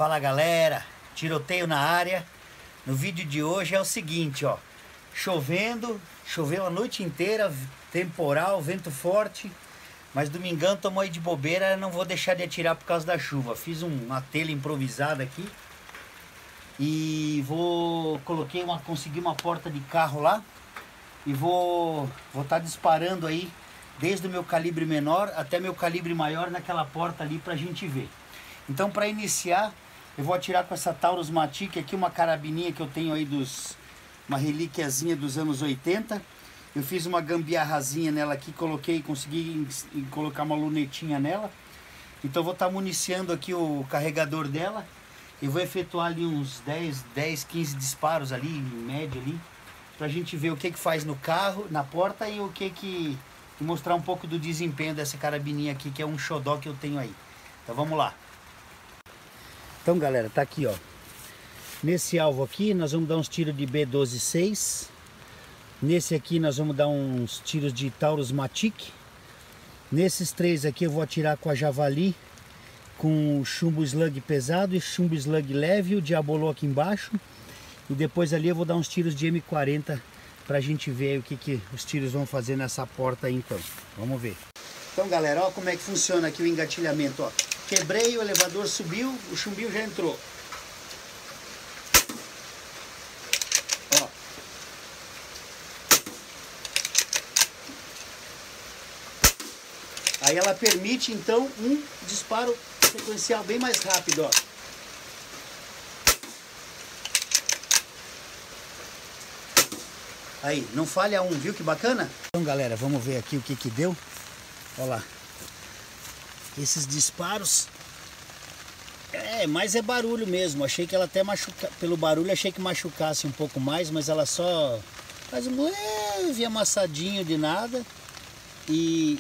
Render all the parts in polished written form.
Fala galera, tiroteio na área. No vídeo de hoje é o seguinte, ó. Choveu a noite inteira, temporal, vento forte. Mas domingão tomou aí de bobeira, não vou deixar de atirar por causa da chuva. Fiz uma telha improvisada aqui. E consegui uma porta de carro lá. E vou estar disparando aí, desde o meu calibre menor até meu calibre maior naquela porta ali pra gente ver. Então, para iniciar, eu vou atirar com essa Taurus Matic aqui, uma carabininha que eu tenho aí uma relíquiazinha dos anos 80. Eu fiz uma gambiarrazinha nela aqui, consegui colocar uma lunetinha nela. Então vou estar municiando aqui o carregador dela e vou efetuar ali uns 10, 15 disparos ali, em média ali, pra gente ver o que faz no carro, na porta e e mostrar um pouco do desempenho dessa carabininha aqui, que é um xodó que eu tenho aí. Então vamos lá. Então galera, tá aqui ó, nesse alvo aqui nós vamos dar uns tiros de B12-6, nesse aqui nós vamos dar uns tiros de Taurus Matic, nesses três aqui eu vou atirar com a Javali, com chumbo slug pesado e chumbo slug leve, o Diabolô aqui embaixo, e depois ali eu vou dar uns tiros de M40 pra gente ver o que os tiros vão fazer nessa porta aí então. Vamos ver. Então galera, ó como é que funciona aqui o engatilhamento, ó. Quebrei, o elevador subiu, o chumbinho já entrou. Ó. Aí ela permite então um disparo sequencial bem mais rápido, ó. Aí, não falha um, viu que bacana? Então galera, vamos ver aqui o que deu. Olha lá. Esses disparos, mas é barulho mesmo. Achei que ela até pelo barulho achei que machucasse um pouco mais, mas ela só faz um leve amassadinho de nada e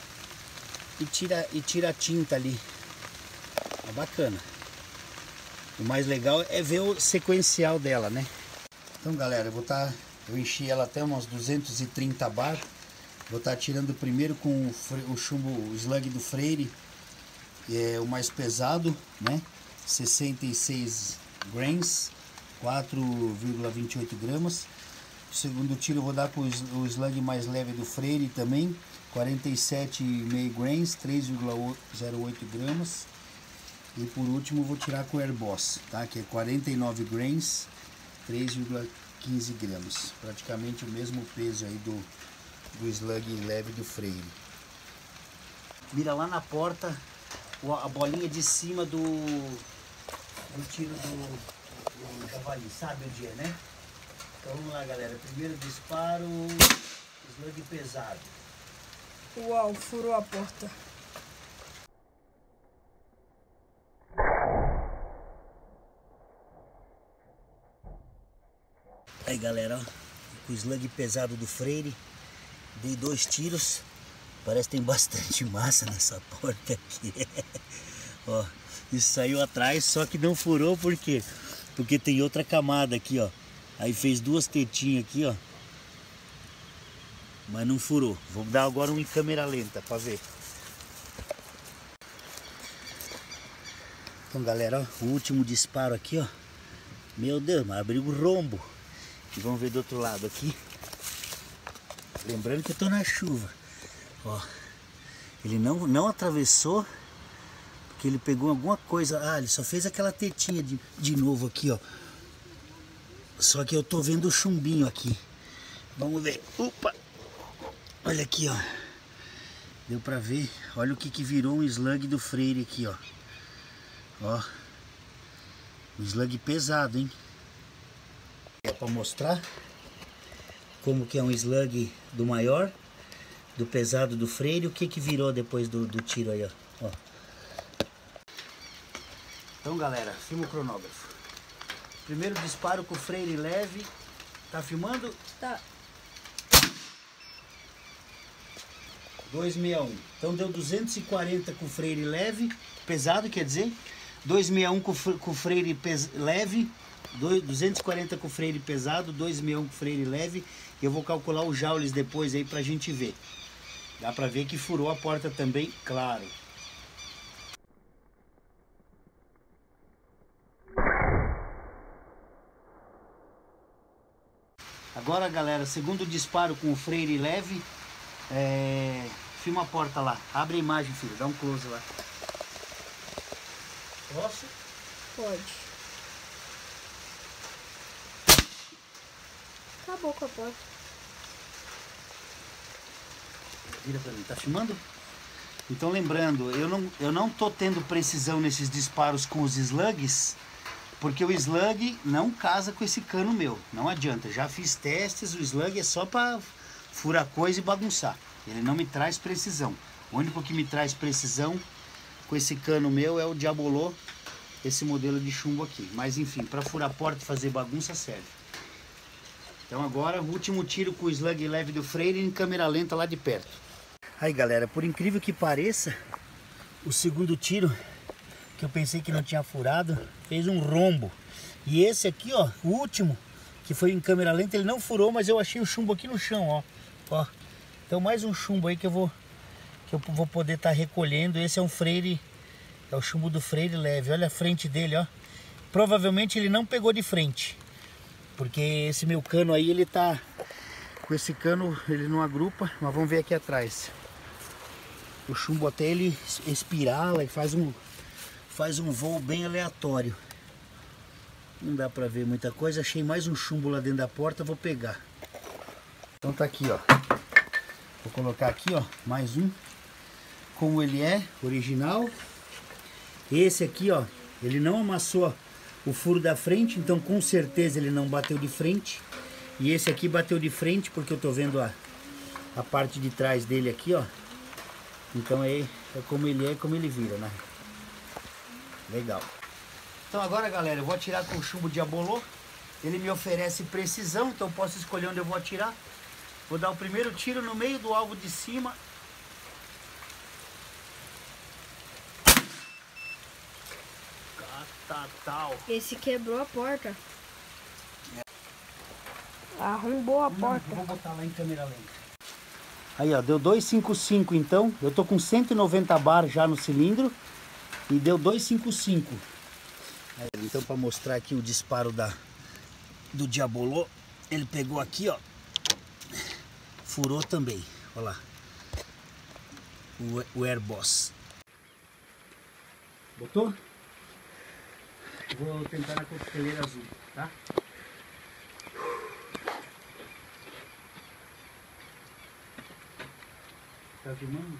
tira a tinta ali. É bacana. O mais legal é ver o sequencial dela, né? Então galera, eu enchi ela até umas 230 bar. Vou estar tirando primeiro com o chumbo slug do Freire, o mais pesado, né? 66 grains, 4,28 gramas. O segundo tiro eu vou dar com o slug mais leve do Freire também, 47,5 grains, 3,08 gramas. E por último vou tirar com o Airboss, tá? Que é 49 grains, 3,15 gramas. Praticamente o mesmo peso aí do slug leve do Freire. Mira lá na porta a bolinha de cima do tiro do Javali, sabe onde é, né? Então vamos lá galera, primeiro disparo, slug pesado. Uau, furou a porta. Aí galera, ó, com o slug pesado do Freire, dei 2 tiros. Parece que tem bastante massa nessa porta aqui. Ó, isso saiu atrás, só que não furou, por quê? Porque tem outra camada aqui, ó. Aí fez 2 tetinhas aqui, ó. Mas não furou. Vou dar agora um em câmera lenta pra ver. Então galera, ó, o último disparo aqui, ó. Meu Deus, mas abriu o rombo. E vamos ver do outro lado aqui. Lembrando que eu tô na chuva. Ó, ele não atravessou, porque ele pegou alguma coisa. Ah, ele só fez aquela tetinha de novo aqui, ó. Só que eu tô vendo o chumbinho aqui. Vamos ver. Opa! Olha aqui, ó. Deu pra ver. Olha o que virou um slug do Freire aqui, ó. Ó. Um slug pesado, hein? É pra mostrar como que é um slug do maior, do pesado do Freire, o que virou depois do tiro aí, ó. Então galera, filma o cronógrafo. Primeiro disparo com o Freire leve. Tá filmando? Tá. 261. Então deu 240 com o Freire leve, pesado quer dizer. 261 com o Freire leve. 240 com o Freire pesado, 261 com o Freire leve. Eu vou calcular os joules depois aí pra gente ver. Dá pra ver que furou a porta também, claro. Agora, galera, segundo disparo com o freire leve. Filma a porta lá. Abre a imagem, filho. Dá um close lá. Posso? Pode. Acabou com a porta. Vira pra mim. Tá filmando? Então, lembrando, eu não tô tendo precisão nesses disparos com os slugs, porque o slug não casa com esse cano meu. Não adianta. Já fiz testes, o slug é só pra furar coisa e bagunçar. Ele não me traz precisão. O único que me traz precisão com esse cano meu é o Diabolô, esse modelo de chumbo aqui. Mas enfim, para furar a porta e fazer bagunça serve. Então agora o último tiro com o slug leve do freire em câmera lenta lá de perto. Aí galera, por incrível que pareça, o segundo tiro, que eu pensei que não tinha furado, fez um rombo. E esse aqui, ó, o último, que foi em câmera lenta, ele não furou, mas eu achei o chumbo aqui no chão, ó. Então mais um chumbo aí que eu vou poder estar recolhendo. Esse é um freire, é o chumbo do freire leve. Olha a frente dele, ó. Provavelmente ele não pegou de frente, porque esse meu cano aí, ele tá com esse cano, ele não agrupa. Mas vamos ver aqui atrás. O chumbo até ele espirala e faz um voo bem aleatório. Não dá pra ver muita coisa. Achei mais um chumbo lá dentro da porta, vou pegar. Então tá aqui, ó. Vou colocar aqui, ó, mais um. Como ele é, original. Esse aqui, ó, ele não amassou o furo da frente, então com certeza ele não bateu de frente. E esse aqui bateu de frente, porque eu tô vendo a parte de trás dele aqui, ó. Então é como ele é, como ele vira, né? Legal. Então agora, galera, eu vou atirar com o chumbo Diabolô. Ele me oferece precisão, então eu posso escolher onde eu vou atirar. Vou dar o primeiro tiro no meio do alvo de cima. Catatal. Esse quebrou a porta. Arrombou a porta. Vou botar lá em câmera lenta. Aí, ó, deu 255 então. Eu tô com 190 bar já no cilindro. E deu 255. Aí, então, para mostrar aqui o disparo do Diabolô, ele pegou aqui, ó. Furou também, olha lá, o Airboss. Botou? Vou tentar na coqueteleira azul, tá? Tá filmando?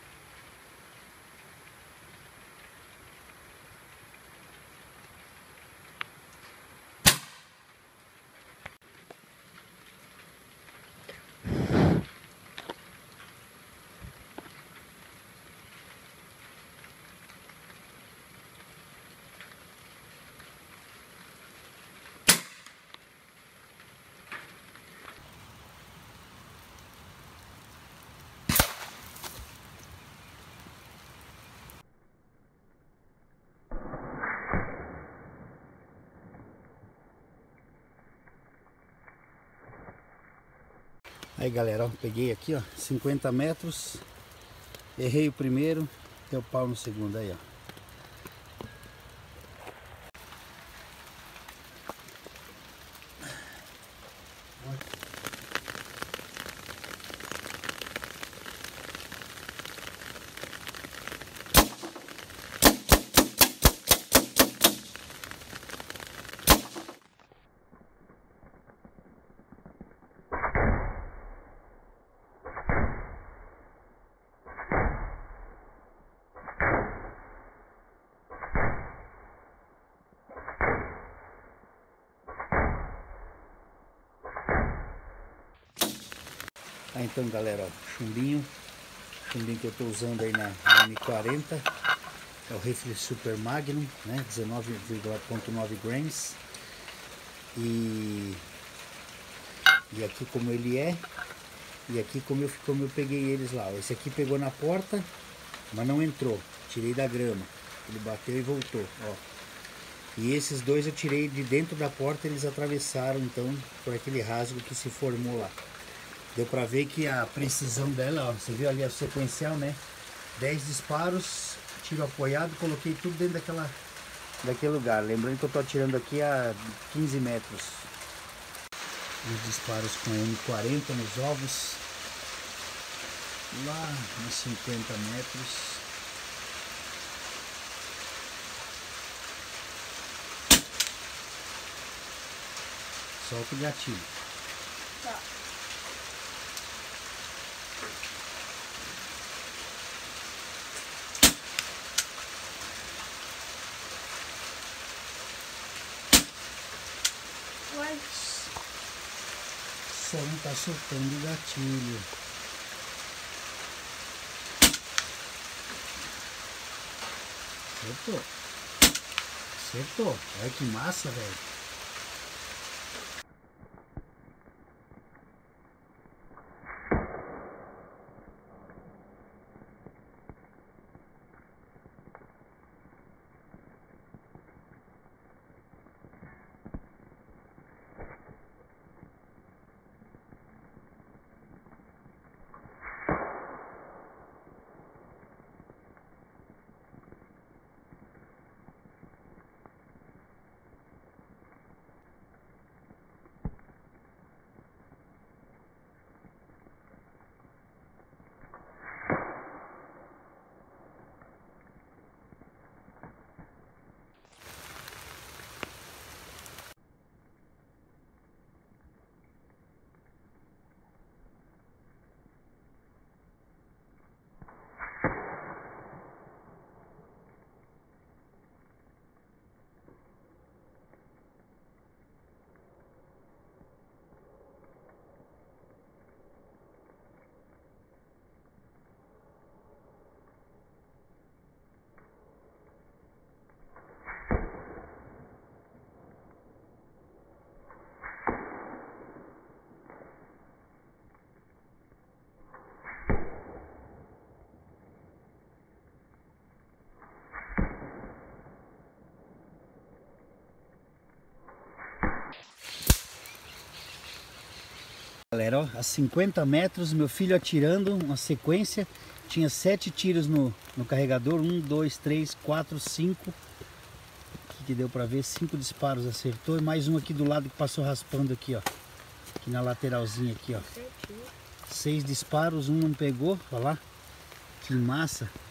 Aí galera, ó, peguei aqui, ó, 50 metros, errei o primeiro, deu pau no segundo aí, ó. Aí então galera, ó, chumbinho que eu tô usando aí na M40, é o rifle Super Magnum, né, 19,9 grains, e aqui como ele é, e aqui como eu peguei eles lá. Esse aqui pegou na porta, mas não entrou, tirei da grama, ele bateu e voltou, ó. E esses dois eu tirei de dentro da porta, eles atravessaram então por aquele rasgo que se formou lá. Deu pra ver que a precisão dela, ó, você viu ali a sequencial, né? 10 disparos, tiro apoiado, coloquei tudo dentro daquele lugar. Lembrando que eu tô atirando aqui a 15 metros. Os disparos com M40 nos ovos. Lá nos 50 metros. Solta o gatilho. Tá. Só não tá soltando o gatilho. Acertou. Acertou. Olha que massa, velho. Galera, ó, a 50 metros, meu filho atirando uma sequência, tinha 7 tiros no carregador, 1, 2, 3, 4, 5, aqui que deu pra ver, 5 disparos acertou, e mais um aqui do lado que passou raspando aqui, ó, aqui na lateralzinha aqui, ó, 6 disparos, um não pegou, olha lá, que massa.